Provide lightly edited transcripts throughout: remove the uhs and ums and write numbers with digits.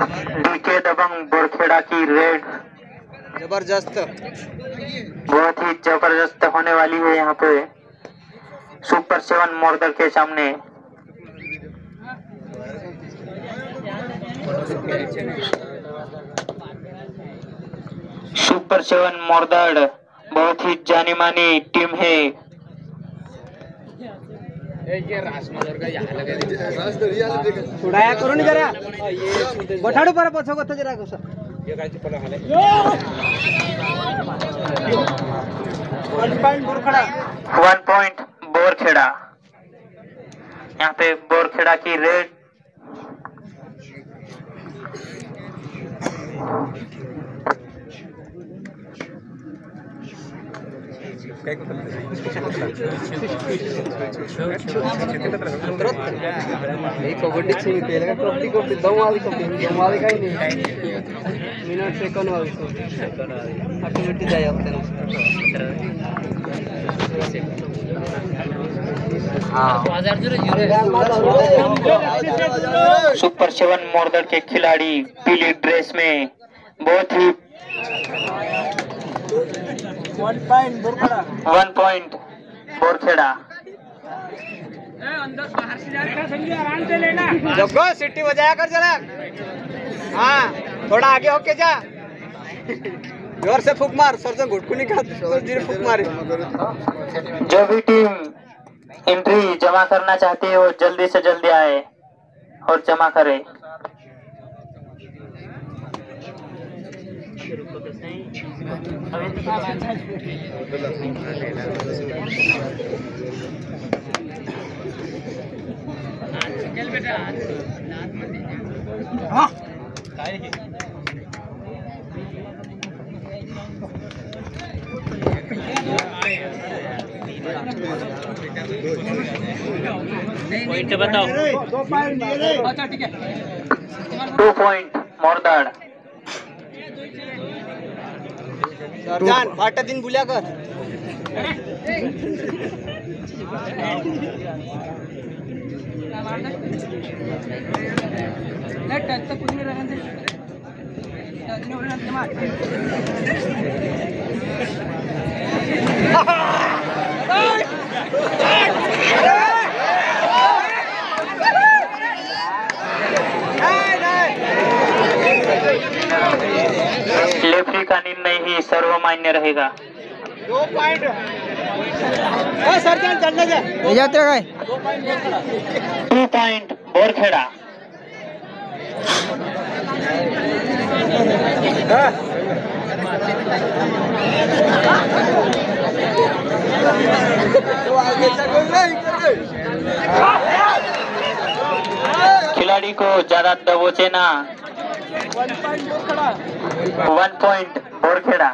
DK दबंग बोरखेड़ा की red जबरदस्त, बहुत ही जबरदस्त होने वाली है यहाँ पे सुपर 7 मोरदड़ के सामने। सुपर 7 मोरदड़ बहुत ही जानी मानी टीम है। थोड़ा करो नहीं जरा बठाड़ो पर पछो कत जरा कसं 1 पॉइंट बोरखेड़ा। यहाँ पे बोरखेड़ा की रेड कबड्डी कबड्डी दमवाली काही नाही मिनिट सेकंड ऑटोमेटिक जाय सुपर 7 मोरदड़ के खिलाड़ी पीली ड्रेस में बहुत ही 1 पॉइंट बोरखेड़ा। अंदर बाहर से जाकर आराम से लेना। जब सिटी बजाया कर जरा, हाँ थोड़ा आगे होके जा, जोर से फूक मार, सर से घुटकू निकाल, फूक मारे। जो भी टीम एंट्री जमा करना चाहती है वो जल्दी से जल्दी आए और जमा करे। चल बेटा 2 पॉइंट बताओ। अच्छा ठीक है 2 पॉइंट मोरदड़। सरजान फाटा दिन बुलिया कर नहीं टच तो कुछ नहीं रहने दे, टच नहीं होने दे मार। लेफ्री का निर्णय ही सर्वमान्य रहेगा। 2 पॉइंट सरजान चलने जा ले जाते हैं 2 पॉइंट बोरखेड़ा। खिलाड़ी को ज्यादा दबोचे ना। 1 पॉइंट बोरखेड़ा।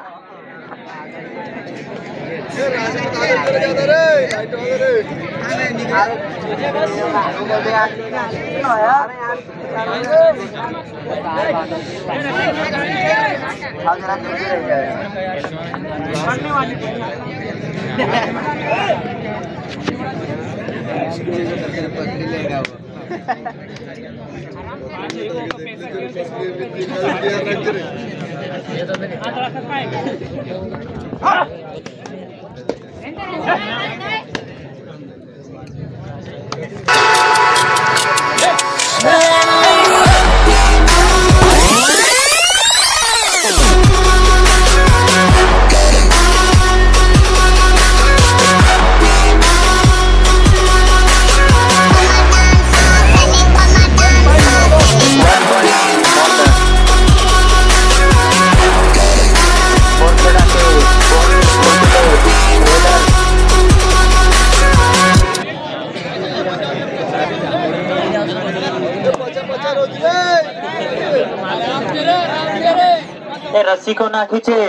रस्सी को ना खींचे।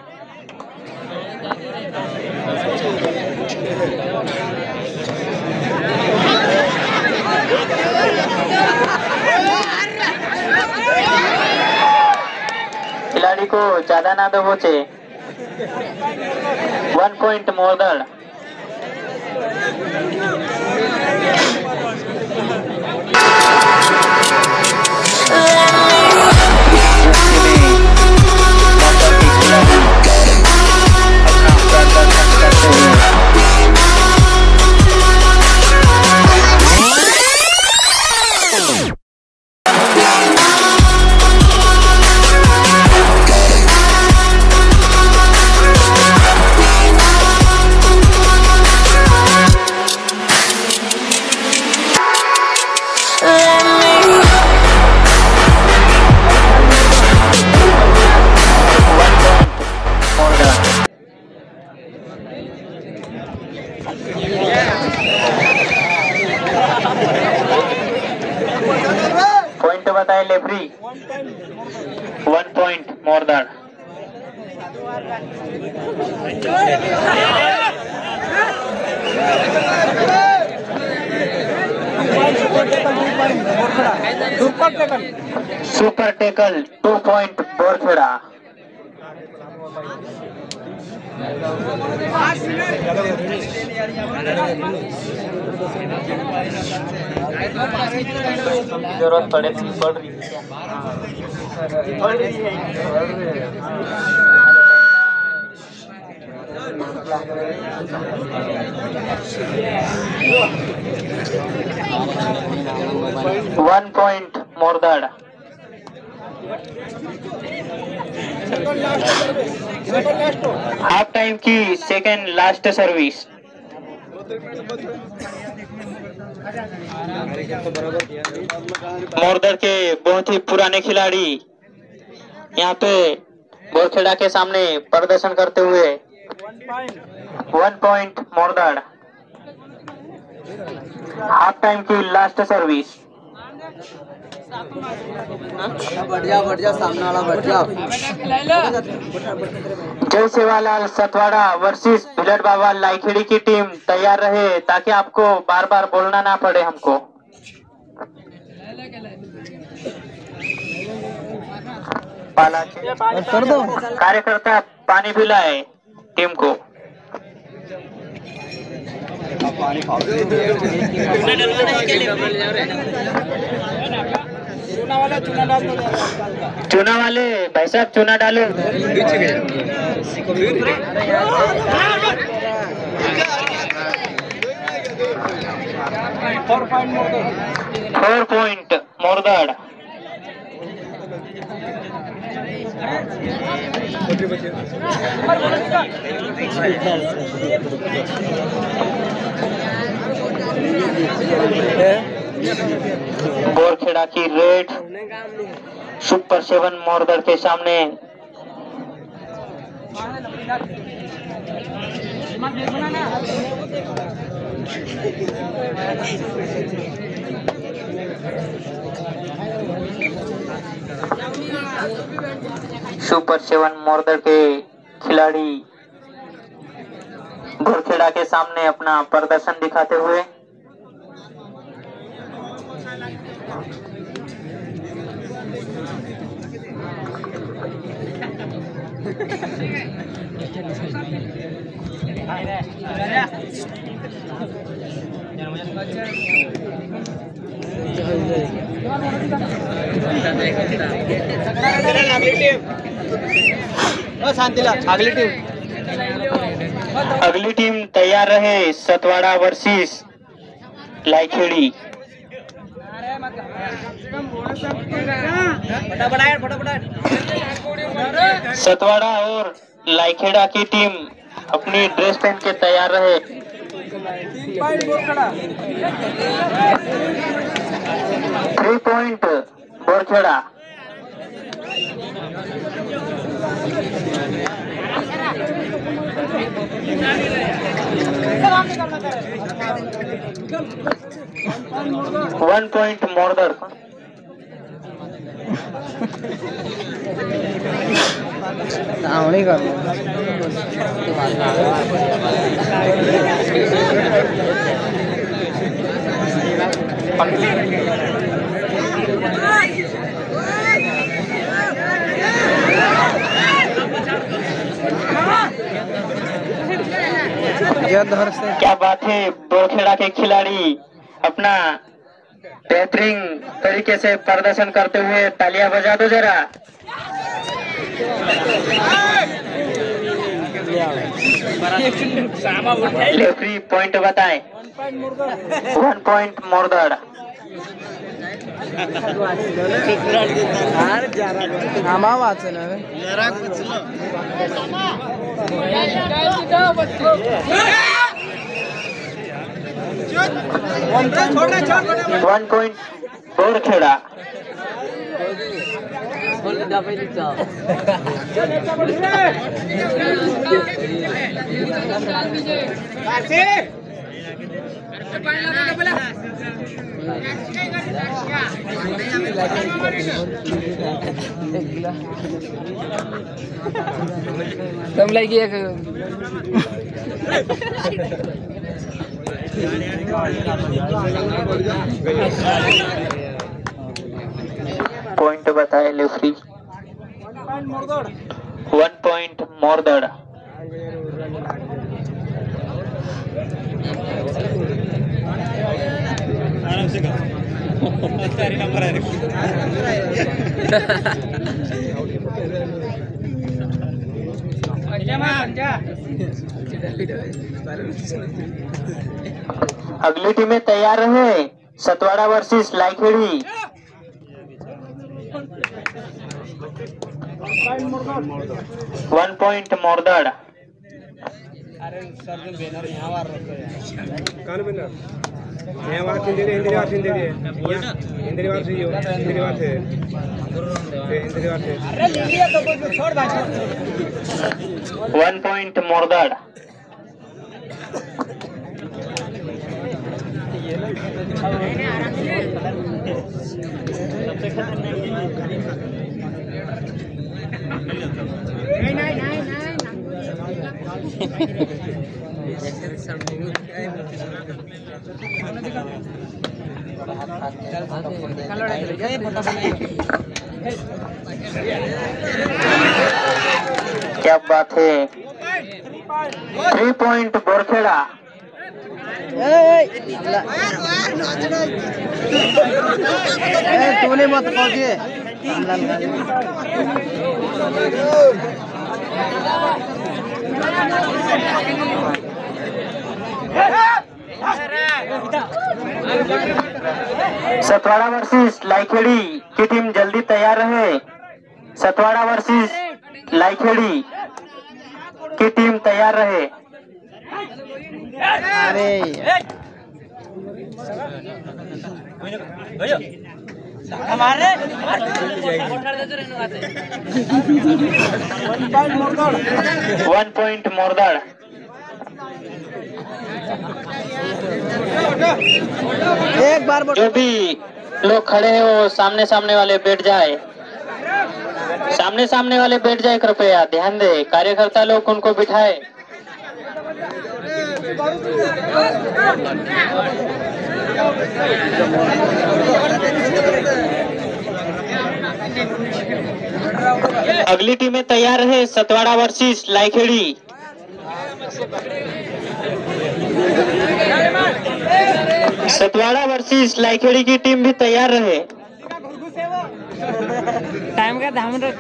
खिलाड़ी को ज्यादा ना दबोचे। 1 पॉइंट मोरदड़। बताए referee? 1 point Mordad. Super tackle 2 point Borkheda. जरूरत पड़ रही one point Mordad. Half time की सेकेंड लास्ट सर्विस। मोरदाड़ के बहुत ही पुराने खिलाड़ी यहाँ पे बोरखेड़ा के सामने प्रदर्शन करते हुए 1 पॉइंट मोरदाड़। हाफ टाइम की लास्ट सर्विस। बढ़िया सामने वाला बढ़िया। जय सेवालाल सतवाड़ा वर्सेस भिलट बाबा लाइखेड़ी की टीम तैयार रहे ताकि आपको बार बार बोलना ना पड़े हमको। कार्यकर्ता पानी पिलाए टीम को। चूना वाले भाई साहब चूना डालो। 4 पॉइंट मोरदाड़। बोरखेड़ा की रेड सुपर 7 मोरदाड़ के सामने सुपर 7 मोरदाड़ के खिलाड़ी बोरखेड़ा के सामने अपना प्रदर्शन दिखाते हुए अगली टीम तैयार रहे सतवाड़ा वर्सेस लाइखेड़ी। सतवाड़ा और लाइखेड़ा की टीम अपनी ड्रेस पहन के तैयार रहे। 3 point Borkheda. One point Mordad. क्या बात है, बोरखेड़ा के खिलाड़ी अपना बेहतरीन तरीके से प्रदर्शन करते हुए तालियां बजा दो जरा। लेफ्री पॉइंट बताएं। 1 point Mordad. One point Borkheda. कम लगी एक पॉइंट बताए लेफ्री। 1 पॉइंट मोरदड़। अगली टीमें तैयार रहे। Satwada versus Laikhedi. 1 point Mordad. One point Mordad. क्या बात है। 3 पॉइंट बोरखेड़ा। तूने मत पहुंचे। 'सतवाड़ा वर्सेस लाइखेड़ी की टीम जल्दी तैयार रहे। 'सतवाड़ा वर्सेस लाइखेड़ी की टीम तैयार रहे। अरे हमारे 1 पॉइंट मोरदड़। एक बार जो भी लोग खड़े हैं वो सामने सामने वाले बैठ जाए। सामने सामने वाले बैठ जाए, कृपया ध्यान दे। कार्यकर्ता लोग उनको बिठाए। अगली टीमें तैयार है। सतवाड़ा वर्सेस लाइखेड़ी। सतवाड़ा वर्सेस लाइखेड़ी की टीम भी तैयार रहे। टाइम का ध्यान रख।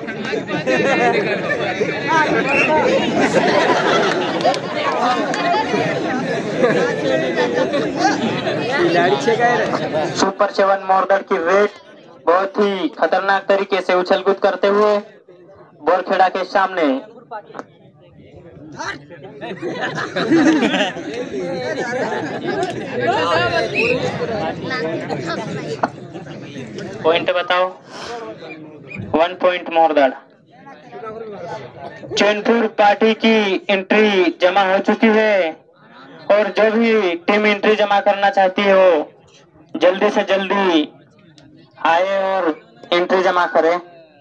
सुपर 7 मोरदड़ की वेट बहुत ही खतरनाक तरीके से उछल-कूद करते हुए बोरखेड़ा के सामने। पॉइंट बताओ। 1 पॉइंट मोरदड़। चैनपुर पार्टी की एंट्री जमा हो चुकी है और जो भी टीम एंट्री जमा करना चाहती है वो जल्दी से जल्दी आए और एंट्री जमा करे।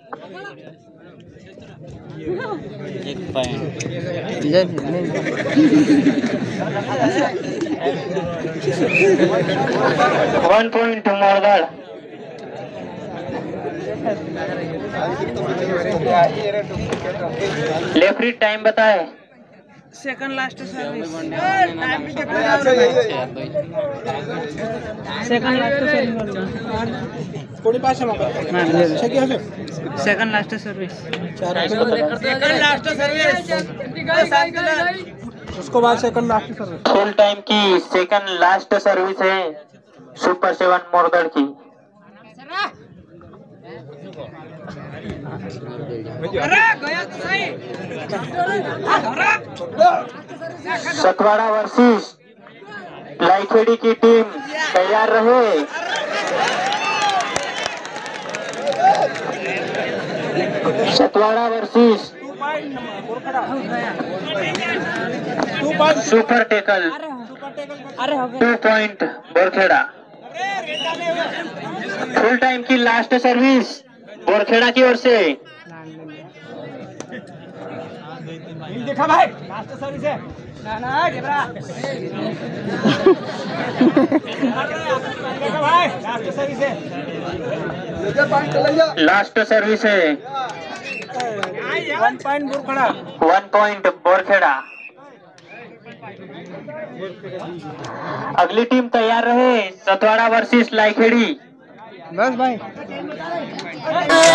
1 पॉइंट मोरदड़। लेफ्री टाइम बताए। Second last service. Second last second last service. उसको बाद second last service. Full time की सेकंड लास्ट सर्विस है सुपर 7 मोरदड़ की। सतवाड़ा वर्सेस लाइखेड़ी की टीम तैयार रहे। Satwada versus super tackle. अरे हो गया 2 पॉइंट बोरखेड़ा। फुल टाइम की लास्ट सर्विस बोरखेड़ा की ओर से। देखा भाई लास्ट सर्विस है ना ना डेबरा देखा भाई लास्ट सर्विस है लास्ट सर्विस है 1 पॉइंट बुरखड़ा 1 पॉइंट बोरखेड़ा। अगली टीम तैयार रहे, सतवाड़ा वर्सेस लाइखेड़ी। बस भाई